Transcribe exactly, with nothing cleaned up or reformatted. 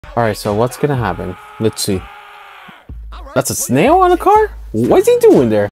Alright, so what's gonna happen? Let's see. That's a snail on the car? What's he doing there?